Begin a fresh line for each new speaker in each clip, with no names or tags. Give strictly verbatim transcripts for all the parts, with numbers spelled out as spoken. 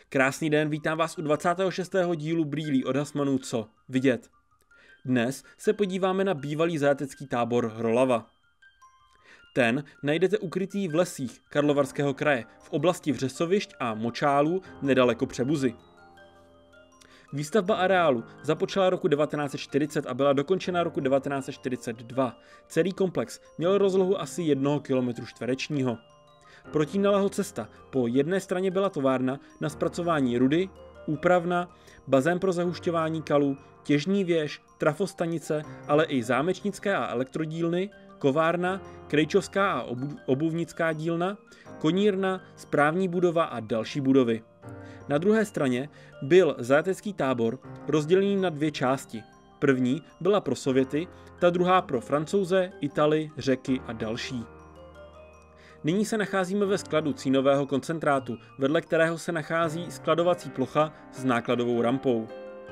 Krásný den, vítám vás u dvacátého šestého dílu Brýlí od Hasmanů Co vidět. Dnes se podíváme na bývalý zajatecký tábor Rolava. Ten najdete ukrytý v lesích Karlovarského kraje v oblasti Vřesovišť a Močálů nedaleko Přebuzy. Výstavba areálu započala roku devatenáct set čtyřicet a byla dokončena roku devatenáct set čtyřicet dva. Celý komplex měl rozlohu asi jednoho kilometru čtverečního. Proti ní naléhla cesta. Po jedné straně byla továrna na zpracování rudy, úpravna, bazén pro zahušťování kalů, těžní věž, trafostanice, ale i zámečnické a elektrodílny, kovárna, krejčovská a obu- obuvnická dílna, konírna, správní budova a další budovy. Na druhé straně byl zajatecký tábor rozdělený na dvě části. První byla pro Sověty, ta druhá pro Francouze, Italy, Řeky a další. Nyní se nacházíme ve skladu cínového koncentrátu, vedle kterého se nachází skladovací plocha s nákladovou rampou.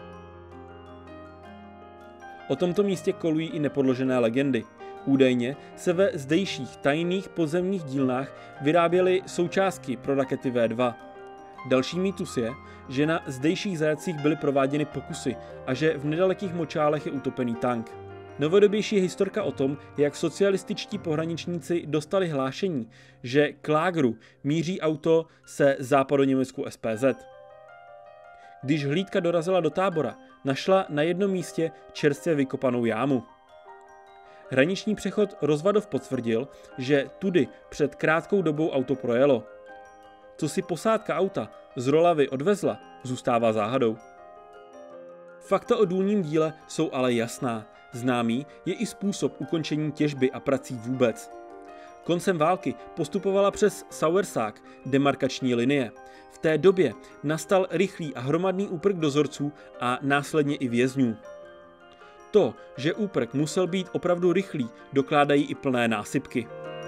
O tomto místě kolují i nepodložené legendy. Údajně se ve zdejších tajných podzemních dílnách vyráběly součástky pro rakety V dva. Další mýtus je, že na zdejších zajatcích byly prováděny pokusy a že v nedalekých Močálech je utopený tank. Novodobější je historka o tom, jak socialističtí pohraničníci dostali hlášení, že k lágru míří auto se západoněmeckou S P Z. Když hlídka dorazila do tábora, našla na jednom místě čerstvě vykopanou jámu. Hraniční přechod Rozvadov potvrdil, že tudy před krátkou dobou auto projelo. Co si posádka auta z Rolavy odvezla, zůstává záhadou. Fakta o důlním díle jsou ale jasná. Známý je i způsob ukončení těžby a prací vůbec. Koncem války postupovala přes Sauersák demarkační linie. V té době nastal rychlý a hromadný úprk dozorců a následně i vězňů. To, že úprk musel být opravdu rychlý, dokládají i plné násypky.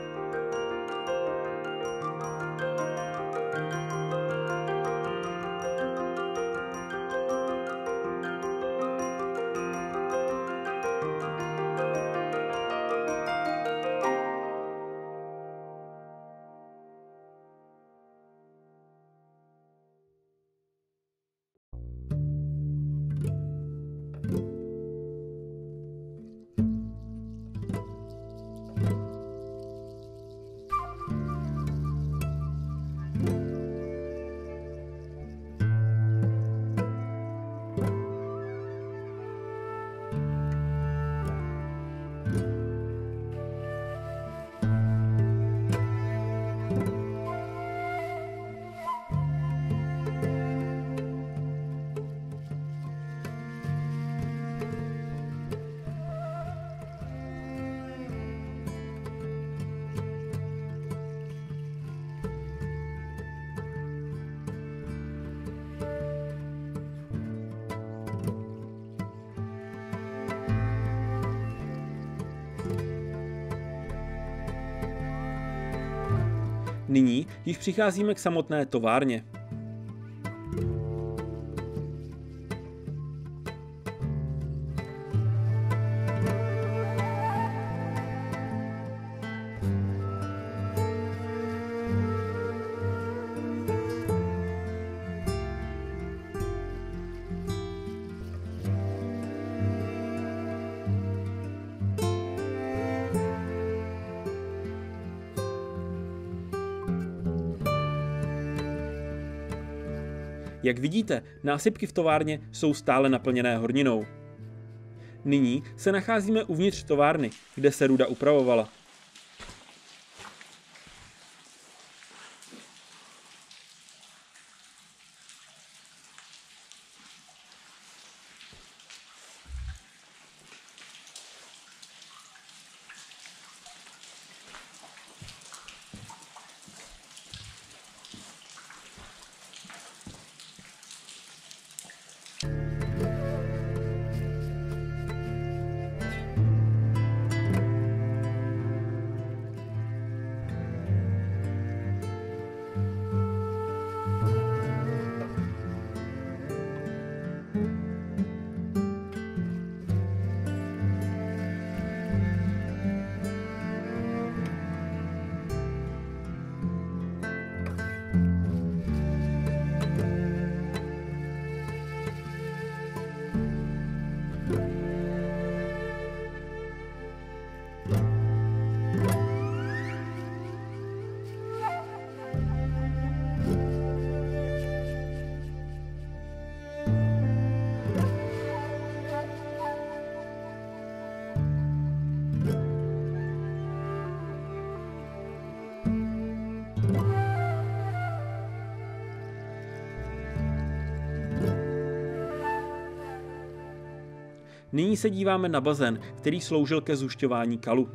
Nyní již přicházíme k samotné továrně. Jak vidíte, násypky v továrně jsou stále naplněné horninou. Nyní se nacházíme uvnitř továrny, kde se ruda upravovala. Nyní se díváme na bazén, který sloužil ke zušťování kalu.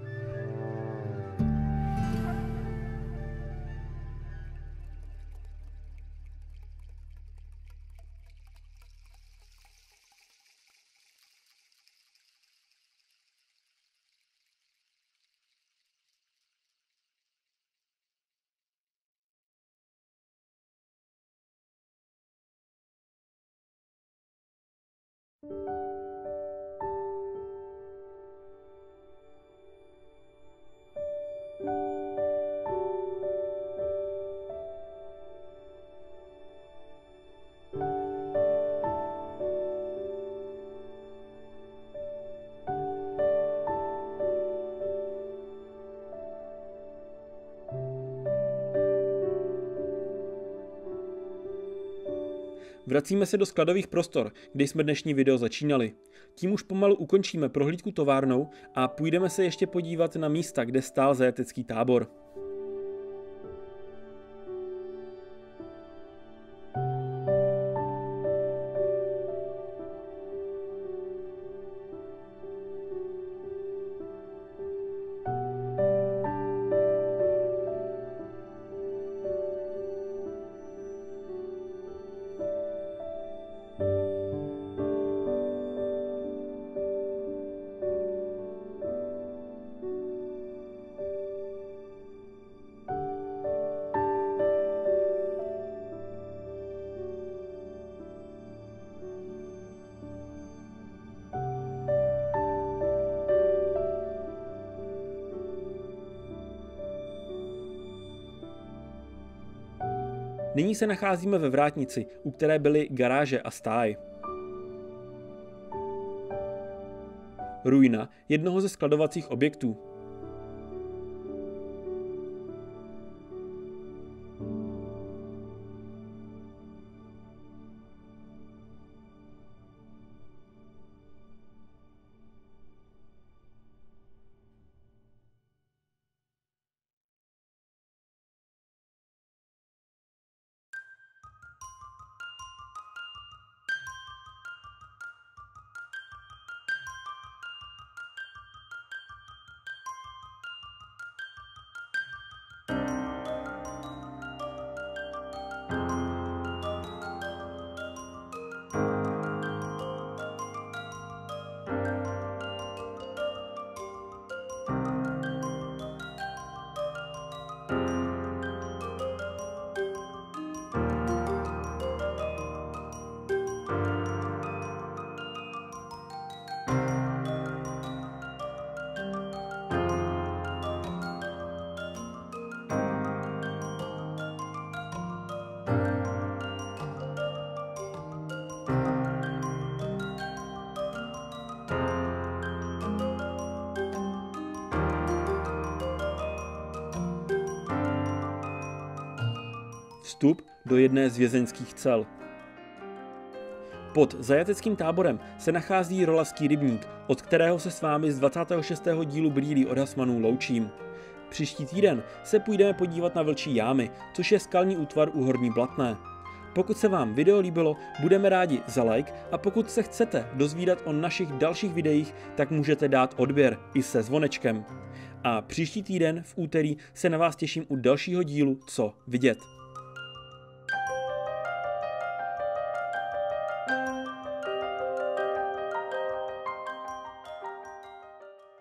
Vracíme se do skladových prostor, kde jsme dnešní video začínali. Tím už pomalu ukončíme prohlídku továrnou a půjdeme se ještě podívat na místa, kde stál zajatecký tábor. Nyní se nacházíme ve vrátnici, u které byly garáže a stáj. Ruina jednoho ze skladovacích objektů. Vstup do jedné z vězeňských cel. Pod zajateckým táborem se nachází Rolavský rybník, od kterého se s vámi z dvacátého šestého dílu Brýlí od Hasmanů loučím. Příští týden se půjdeme podívat na Vlčí jámy, což je skalní útvar u Horní Blatné. Pokud se vám video líbilo, budeme rádi za like a pokud se chcete dozvídat o našich dalších videích, tak můžete dát odběr i se zvonečkem. A příští týden v úterý se na vás těším u dalšího dílu Co vidět.